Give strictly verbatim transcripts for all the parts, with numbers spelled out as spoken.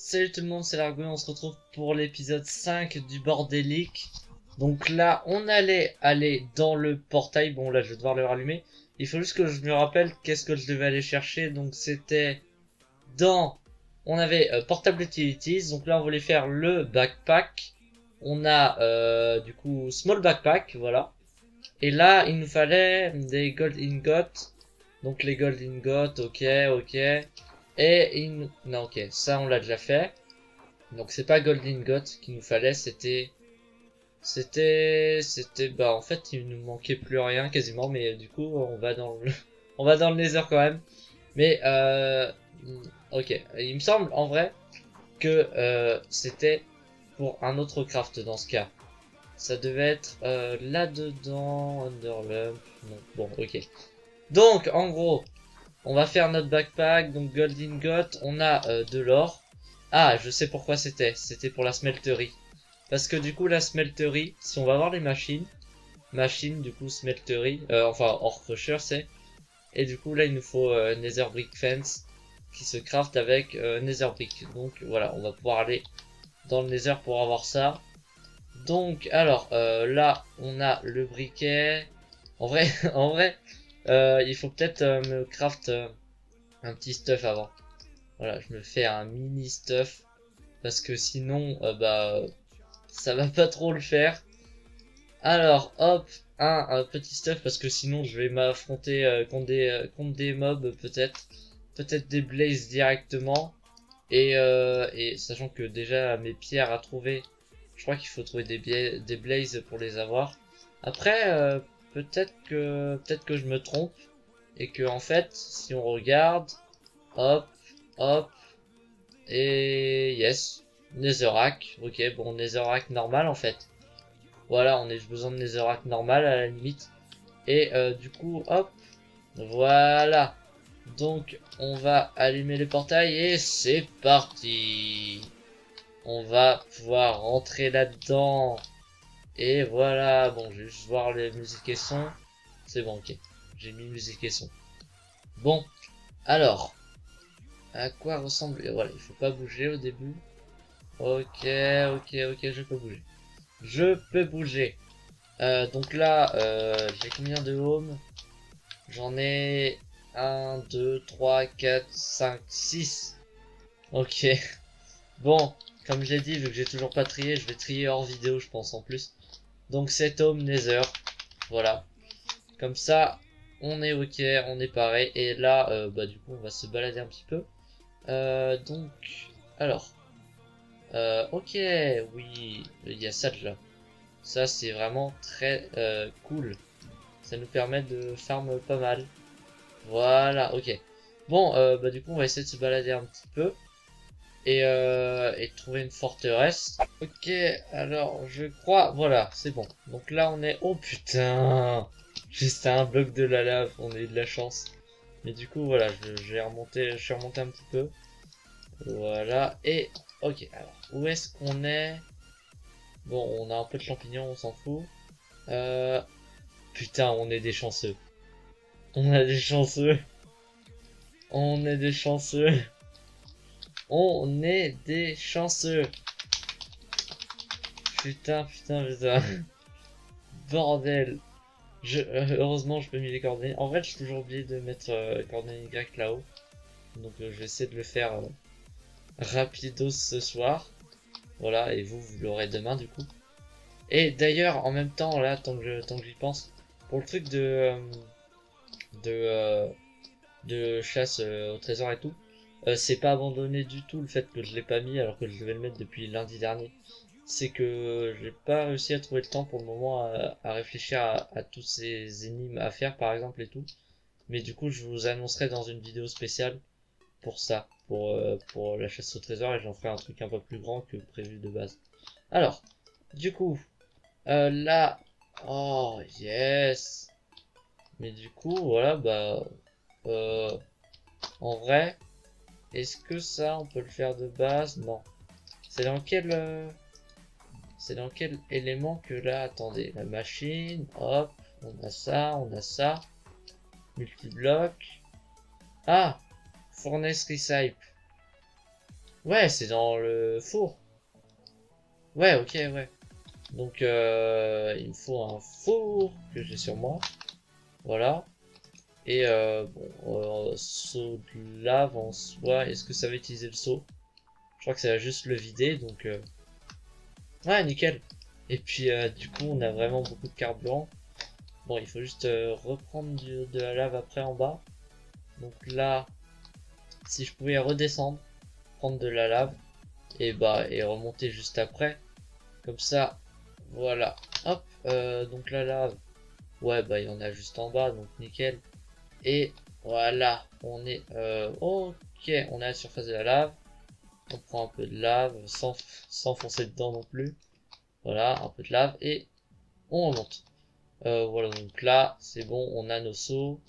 Salut tout le monde, c'est Largo et on se retrouve pour l'épisode cinq du bordélique. Donc là, on allait aller dans le portail. Bon, là, je vais devoir le rallumer. Il faut juste que je me rappelle qu'est-ce que je devais aller chercher. Donc c'était dans... On avait euh, Portable Utilities. Donc là, on voulait faire le backpack. On a euh, du coup Small Backpack, voilà. Et là, il nous fallait des Gold Ingots. Donc les Gold Ingots, ok, ok. Et il nous... Non, ok, ça on l'a déjà fait. Donc c'est pas Gold Ingot qu'il nous fallait, c'était... C'était... C'était... Bah en fait il nous manquait plus rien quasiment, mais du coup on va dans le... on va dans le Nether quand même. Mais euh... ok, il me semble en vrai que euh, c'était pour un autre craft dans ce cas. Ça devait être euh, là-dedans, Underlump, non, bon ok. Donc en gros, on va faire notre backpack, donc Gold Ingot, on a euh, de l'or. Ah, je sais pourquoi c'était, c'était pour la smelterie. Parce que du coup la smelterie, si on va voir les machines, machine du coup smelterie, euh, enfin ore crusher c'est, et du coup là il nous faut euh, Nether Brick Fence qui se craft avec euh, Nether Brick. Donc voilà, on va pouvoir aller dans le Nether pour avoir ça. Donc alors euh, là on a le briquet. En vrai, en vrai, euh, il faut peut-être euh, me craft euh, un petit stuff avant. Voilà, je me fais un mini stuff parce que sinon euh, bah ça va pas trop le faire. Alors hop, un, un petit stuff parce que sinon je vais m'affronter euh, contre des euh, contre des mobs peut-être, peut-être des blazes directement. Et euh, et sachant que déjà mes pierres à trouver, je crois qu'il faut trouver des des blazes pour les avoir. Après euh, peut-être que peut-être que je me trompe et que en fait si on regarde, hop, hop. Et yes, Netherrack, ok, bon Netherrack normal en fait. Voilà, on a besoin de Netherrack normal à la limite. Et euh, du coup, hop, voilà. Donc on va allumer les portails et c'est parti. On va pouvoir rentrer là-dedans. Et voilà, bon, je vais juste voir les musiques et sons. C'est bon, ok. J'ai mis musique et son. Bon, alors, à quoi ressemble... Voilà, il faut pas bouger au début. Ok, ok, ok, je peux bouger. Je peux bouger. Euh, donc là, euh, j'ai combien de home? J'en ai un, deux, trois, quatre, cinq, six. Ok. Bon, comme j'ai dit, vu que j'ai toujours pas trié, je vais trier hors vidéo, je pense, en plus. Donc sept home nether. Voilà. Comme ça, on est ok, on est pareil. Et là, euh, bah du coup, on va se balader un petit peu. Euh, donc, alors... Euh, ok, oui, il y a ça déjà. Ça, c'est vraiment très euh, cool. Ça nous permet de farm pas mal. Voilà, ok. Bon, euh, bah du coup, on va essayer de se balader un petit peu. Et, euh, et trouver une forteresse. Ok, alors, je crois... Voilà, c'est bon. Donc là, on est... Oh putain! Juste à un bloc de la lave, on a eu de la chance. Mais du coup, voilà, je, j'ai remonté, je suis remonté un petit peu. Voilà, et... Ok, alors, où est-ce qu'on est? Bon, on a un peu de champignons, on s'en fout. Euh... Putain, on est des chanceux. On a des chanceux. On est des chanceux. On est des chanceux. Putain, putain, putain. Bordel. Je, euh, heureusement, je peux mettre les coordonnées. En vrai, j'ai toujours oublié de mettre euh, coordonnées Y là-haut. Donc, euh, je vais essayer de le faire euh, rapidos ce soir. Voilà, et vous, vous l'aurez demain, du coup. Et d'ailleurs, en même temps, là, tant que je, tant que j'y pense, pour le truc de... Euh, de... Euh, de chasse euh, au trésor et tout, euh, c'est pas abandonné du tout le fait que je l'ai pas mis alors que je devais le mettre depuis lundi dernier. C'est que j'ai pas réussi à trouver le temps pour le moment à, à réfléchir à, à toutes ces énigmes à faire par exemple et tout. Mais du coup je vous annoncerai dans une vidéo spéciale pour ça, pour, euh, pour la chasse au trésor et j'en ferai un truc un peu plus grand que prévu de base. Alors, du coup, euh, là, oh yes. Mais du coup voilà bah euh, en vrai, est-ce que ça, on peut le faire de base? Non. C'est dans quel... euh, C'est dans quel élément que là... Attendez, la machine, hop, on a ça, on a ça. Multibloc. Ah! Furnace Recipe. Ouais, c'est dans le four. Ouais, ok, ouais. Donc, euh, il me faut un four que j'ai sur moi. Voilà. Et euh, bon, euh, seau de lave en soi. Est-ce que ça va utiliser le seau? Je crois que ça va juste le vider, donc... Euh... Ouais, nickel. Et puis, euh, du coup, on a vraiment beaucoup de carburant. Bon, il faut juste euh, reprendre du- de la lave après en bas. Donc là, si je pouvais redescendre, prendre de la lave, et bah, et remonter juste après. Comme ça, voilà. Hop, euh, donc la lave. Ouais, bah, il y en a juste en bas, donc nickel. Et voilà, on est... Euh, ok, on est à la surface de la lave. On prend un peu de lave, sans, sans foncer dedans non plus. Voilà, un peu de lave, et on remonte. Euh, voilà, donc là, c'est bon, on a nos seaux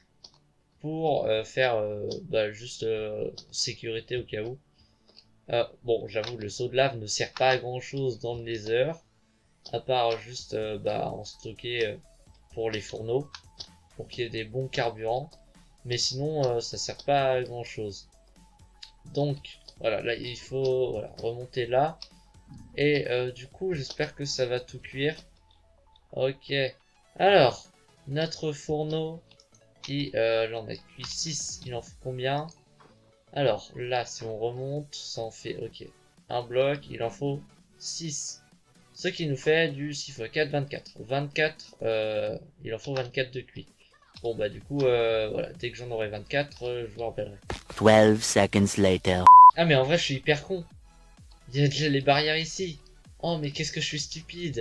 pour euh, faire euh, bah, juste euh, sécurité au cas où. Euh, bon, j'avoue, le seau de lave ne sert pas à grand chose dans le Nether, à part juste euh, bah, en stocker euh, pour les fourneaux, pour qu'il y ait des bons carburants. Mais sinon, euh, ça sert pas à grand chose. Donc, voilà, là, il faut voilà, remonter là. Et euh, du coup, j'espère que ça va tout cuire. Ok. Alors, notre fourneau, qui, euh, là, on a cuit six, il en faut combien? Alors, là, si on remonte, ça en fait, ok, un bloc, il en faut six. Ce qui nous fait du six fois quatre, vingt-quatre. vingt-quatre, euh, il en faut vingt-quatre de cuit. Bon, bah, du coup, euh, voilà, dès que j'en aurai vingt-quatre, euh, je vous rappellerai. twelve seconds later. Ah, mais en vrai, je suis hyper con. Il y a déjà les barrières ici. Oh, mais qu'est-ce que je suis stupide.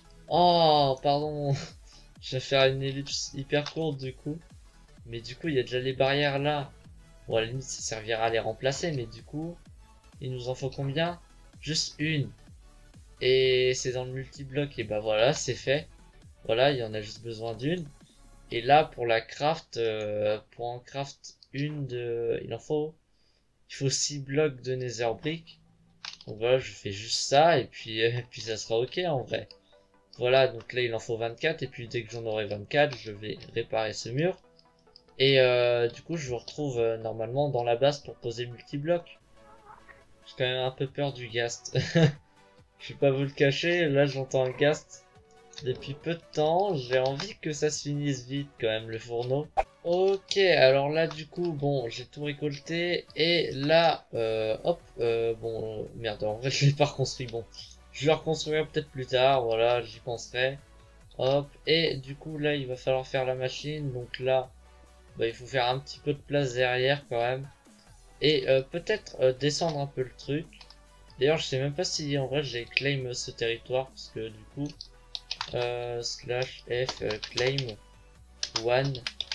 Oh, pardon. Je vais faire une ellipse hyper courte, du coup. Mais du coup, il y a déjà les barrières là. Bon, à la limite, ça servira à les remplacer, mais du coup, il nous en faut combien? Juste une. Et c'est dans le multi-bloc, et bah voilà, c'est fait. Voilà, il y en a juste besoin d'une. Et là, pour la craft, euh, pour en craft une de... Il en faut... Il faut six blocs de nether brick. Donc voilà, je fais juste ça, et puis, euh, puis ça sera ok en vrai. Voilà, donc là, il en faut vingt-quatre, et puis dès que j'en aurai vingt-quatre, je vais réparer ce mur. Et euh, du coup, je vous retrouve euh, normalement dans la base pour poser le multi-bloc. J'ai quand même un peu peur du ghast. Je vais pas vous le cacher, là j'entends un ghast depuis peu de temps. J'ai envie que ça se finisse vite quand même le fourneau. Ok, alors là du coup, bon, j'ai tout récolté. Et là, euh, hop, euh, bon, euh, merde, en vrai je l'ai pas reconstruit. Bon, je vais le reconstruire peut-être plus tard, voilà, j'y penserai. Hop, et du coup là il va falloir faire la machine. Donc là, bah, il faut faire un petit peu de place derrière quand même. Et euh, peut-être euh, descendre un peu le truc. D'ailleurs, je sais même pas si en vrai j'ai claim ce territoire, parce que du coup, euh, slash F euh, claim one.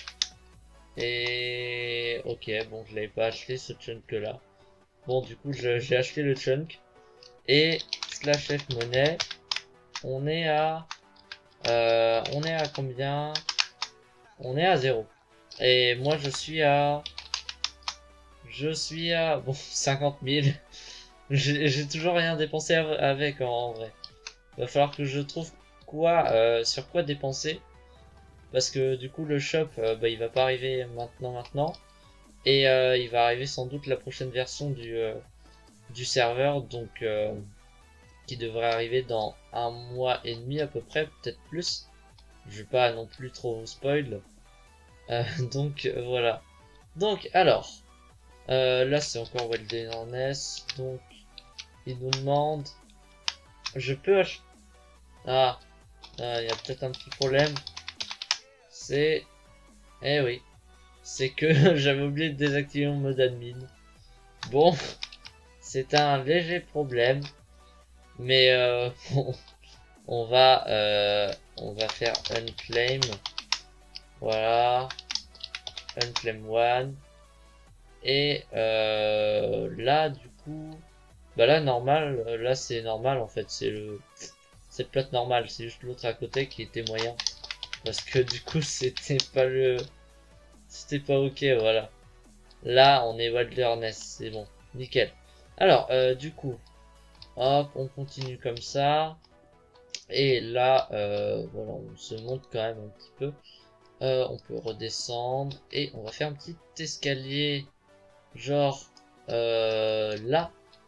Et ok, bon, je l'avais pas acheté ce chunk là. Bon, du coup, j'ai acheté le chunk. Et slash F monnaie, on est à, euh, on est à combien? On est à zéro. Et moi, je suis à, je suis à, bon, cinquante mille. J'ai toujours rien dépensé avec en vrai. Va falloir que je trouve quoi, euh, sur quoi dépenser. Parce que du coup le shop, euh, bah, il va pas arriver maintenant maintenant. Et euh, il va arriver sans doute la prochaine version du, euh, du serveur. Donc euh, qui devrait arriver dans un mois et demi à peu près, peut-être plus. Je vais pas non plus trop vous spoil. Euh, donc euh, voilà. Donc alors, euh, là c'est encore Wilderness. Donc il nous demande... Je peux acheter... Ah, ah, il y a peut-être un petit problème. C'est... Eh oui. C'est que j'avais oublié de désactiver mon mode admin. Bon, c'est un léger problème. Mais euh, bon, on va, euh, on va faire unclaim. Voilà. Unclaim one. Et euh, là, du coup... Bah là, normal. Là, c'est normal en fait. C'est le... C'est le plot normal. C'est juste l'autre à côté qui était moyen. Parce que du coup, c'était pas le... C'était pas ok, voilà. Là, on est Wilderness, c'est bon, nickel. Alors, euh, du coup, hop, on continue comme ça. Et là, euh, voilà, on se monte quand même un petit peu. Euh, on peut redescendre. Et on va faire un petit escalier, genre euh, là,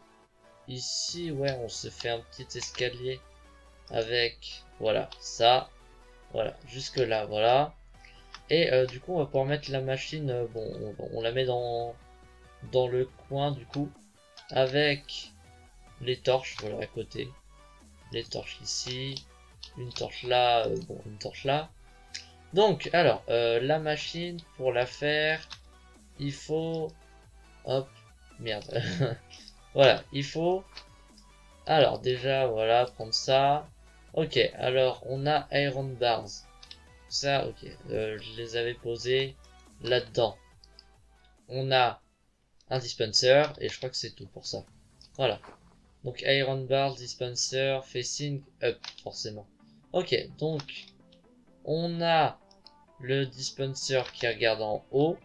ici, ouais, on se fait un petit escalier avec, voilà, ça, voilà, jusque là, voilà. Et euh, du coup, on va pouvoir mettre la machine, euh, bon, on, on la met dans, dans le coin, du coup, avec les torches, voilà, à côté. Les torches ici, une torche là, euh, bon, une torche là. Donc, alors, euh, la machine, pour la faire, il faut... Hop, merde. Voilà, il faut... Alors, déjà, voilà, prendre ça. Ok, alors, on a Iron Bars. Ça, ok, euh, je les avais posés là-dedans. On a un dispenser, et je crois que c'est tout pour ça. Voilà. Donc, Iron Bars, dispenser, facing up, forcément. Ok, donc, on a le dispenser qui regarde en haut.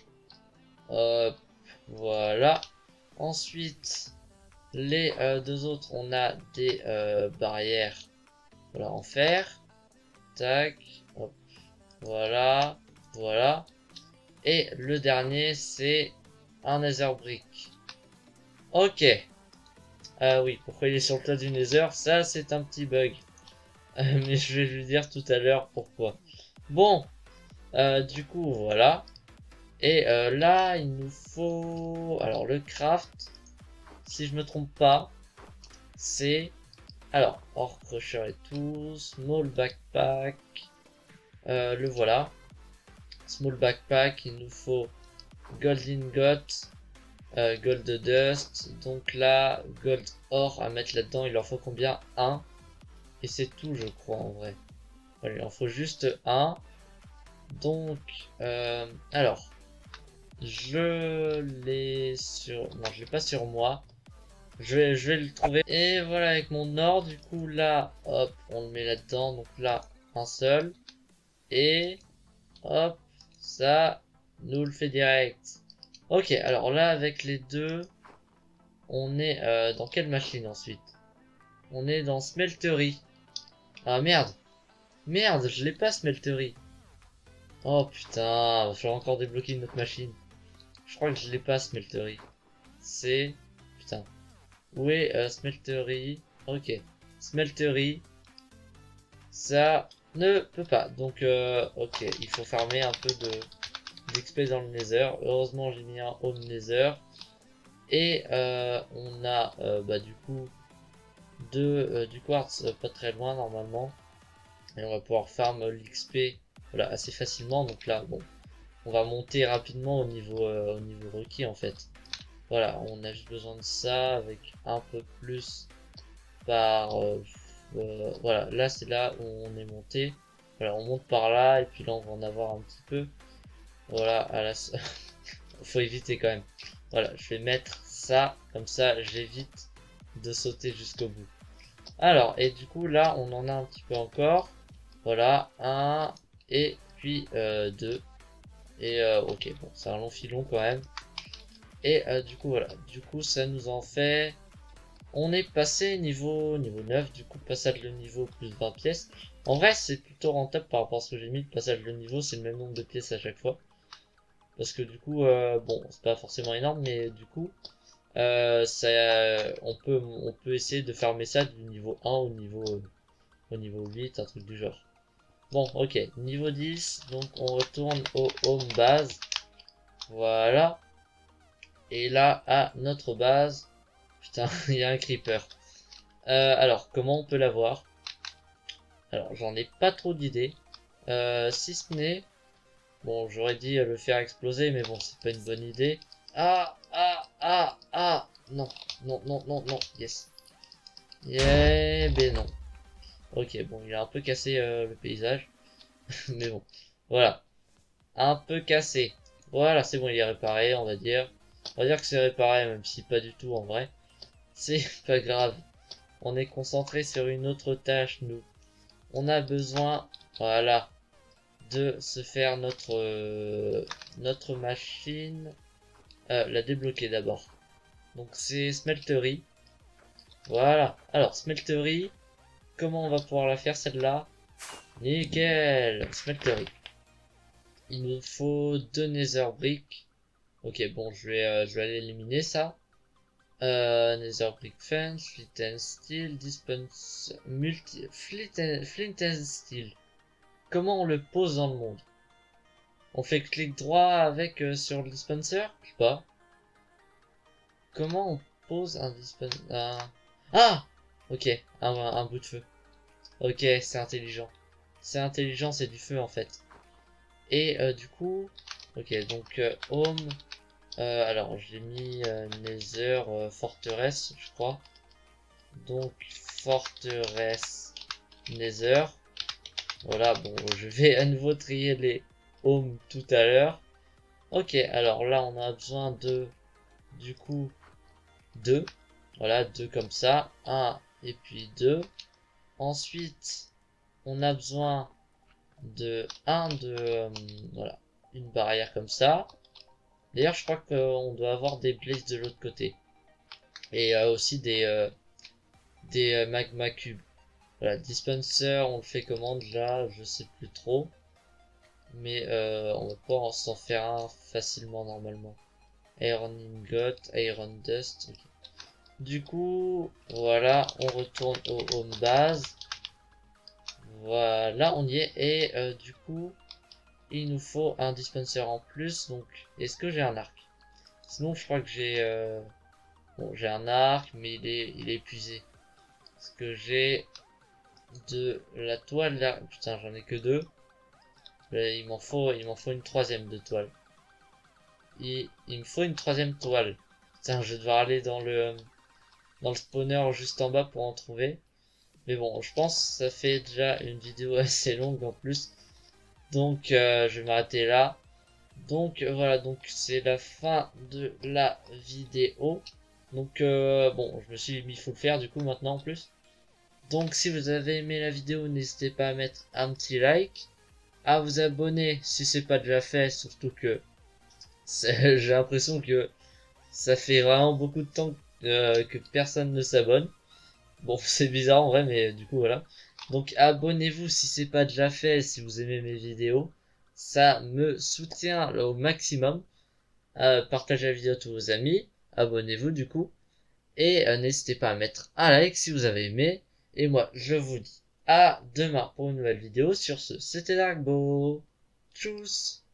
Hop, voilà. Ensuite, les euh, deux autres, on a des euh, barrières, voilà, en fer. Tac, hop, voilà, voilà. Et le dernier, c'est un nether brick. Ok. Ah oui, pourquoi il est sur le toit du nether? Ça, c'est un petit bug. Mais je vais lui dire tout à l'heure pourquoi. Bon, euh, du coup, voilà. Et euh, là, il nous faut... Alors, le craft, si je me trompe pas, c'est... Alors, Ore Crusher et tout, Small Backpack, euh, le voilà. Small Backpack, il nous faut Gold Ingot, euh, Gold Dust, donc là, Gold Ore à mettre là-dedans, il en faut combien? Un. Et c'est tout, je crois, en vrai. Voilà, il en faut juste un. Donc, euh, alors, je l'ai sur... Non, je l'ai pas sur moi. Je vais, je vais le trouver. Et voilà, avec mon or, du coup, là, hop, on le met là-dedans. Donc là, un seul. Et, hop, ça nous le fait direct. Ok, alors là, avec les deux, on est euh, dans quelle machine ensuite? On est dans Smeltery. Ah merde. Merde, je l'ai pas Smeltery. Oh putain, va falloir encore débloquer une autre machine. Je crois que je l'ai pas Smeltery. C'est... Putain. Où est euh, Smeltery? Ok. Smeltery. Ça ne peut pas. Donc, euh, ok. Il faut farmer un peu de d'X P dans le Nether. Heureusement, j'ai mis un home Nether. Et euh, on a, euh, bah, du coup, de, euh, du quartz euh, pas très loin normalement. Et on va pouvoir farm l'X P voilà, assez facilement. Donc là, bon, on va monter rapidement au niveau, euh, au niveau requis en fait. Voilà, on a juste besoin de ça avec un peu plus par... Euh, euh, voilà, là c'est là où on est monté. Voilà, on monte par là et puis là on va en avoir un petit peu. Voilà, à la... faut éviter quand même. Voilà, je vais mettre ça, comme ça j'évite de sauter jusqu'au bout. Alors, et du coup là on en a un petit peu encore. Voilà, un et puis euh, deux. Et euh, ok, bon, c'est un long filon quand même. Et euh, du coup voilà, du coup ça nous en fait... On est passé niveau, niveau neuf, du coup passage de niveau plus vingt pièces. En vrai c'est plutôt rentable par rapport à ce que j'ai mis, le passage de niveau c'est le même nombre de pièces à chaque fois. Parce que du coup, euh, bon c'est pas forcément énorme mais du coup, euh, ça, on, peut, on peut essayer de farmer ça du niveau un au niveau, euh, au niveau huit, un truc du genre. Bon ok, niveau dix, donc on retourne au home base. Voilà. Et là à notre base... Putain, il y a un creeper. Euh, alors, comment on peut l'avoir? Alors, j'en ai pas trop d'idées. Euh, si ce n'est... Bon, j'aurais dit le faire exploser, mais bon, c'est pas une bonne idée. Ah, ah, ah, ah! Non, non, non, non, non, yes. Yeah, ben non. Ok, bon, il a un peu cassé euh, le paysage. Mais bon, voilà. Un peu cassé. Voilà, c'est bon, il est réparé, on va dire. On va dire que c'est réparé, même si pas du tout en vrai. C'est pas grave. On est concentré sur une autre tâche, nous. On a besoin, voilà, de se faire notre euh, notre machine, euh, la débloquer d'abord. Donc c'est Smeltery. Voilà. Alors Smeltery, comment on va pouvoir la faire celle-là? Nickel, Smeltery. Il nous faut deux Nether brick. Ok, bon, je vais, euh, je vais aller éliminer ça. Euh, Nether Brick Fence, Flint and Steel, Dispense, Multi, Flint and, Flint and Steel. Comment on le pose dans le monde? On fait clic droit avec euh, sur le dispenser? Je sais pas. Comment on pose un dispenser? Un... Ah! Ok, un, un bout de feu. Ok, c'est intelligent. C'est intelligent, c'est du feu en fait. Et euh, du coup, ok, donc euh, home. Euh, alors j'ai mis euh, Nether euh, forteresse, je crois. Donc forteresse Nether. Voilà, bon, je vais à nouveau trier les homes tout à l'heure. Ok, alors là on a besoin de, du coup, deux. Voilà, deux comme ça. Un et puis deux. Ensuite, on a besoin de un de, euh, voilà, une barrière comme ça. D'ailleurs, je crois qu'on doit avoir des blazes de l'autre côté. Et euh, aussi des, euh, des euh, magma cubes. Voilà, dispenser, on le fait comment déjà, je sais plus trop. Mais euh, on va pouvoir s'en faire un facilement normalement. Iron ingot, iron dust. Okay. Du coup, voilà, on retourne au home base. Voilà, on y est. Et euh, du coup, il nous faut un dispenser en plus. Donc, est-ce que j'ai un arc? Sinon, je crois que j'ai... Euh... Bon, j'ai un arc, mais il est, il est épuisé. Est-ce que j'ai de la toile là? Putain, j'en ai que deux. Mais il m'en faut, il m'en faut une troisième de toile. Et il me faut une troisième toile. Putain, je vais devoir aller dans le, dans le spawner juste en bas pour en trouver. Mais bon, je pense que ça fait déjà une vidéo assez longue en plus. Donc, euh, je vais m'arrêter là. Donc, euh, voilà, donc c'est la fin de la vidéo. Donc, euh, bon, je me suis mis, il faut le faire du coup maintenant en plus. Donc, si vous avez aimé la vidéo, n'hésitez pas à mettre un petit like, à vous abonner si c'est pas déjà fait, surtout que j'ai l'impression que ça fait vraiment beaucoup de temps euh, que personne ne s'abonne. Bon, c'est bizarre en vrai, mais du coup voilà. Donc abonnez-vous si c'est pas déjà fait, si vous aimez mes vidéos. Ça me soutient au maximum. Euh, partagez la vidéo à tous vos amis. Abonnez-vous du coup. Et euh, n'hésitez pas à mettre un like si vous avez aimé. Et moi, je vous dis à demain pour une nouvelle vidéo. Sur ce, c'était Darkbo. Tchuss.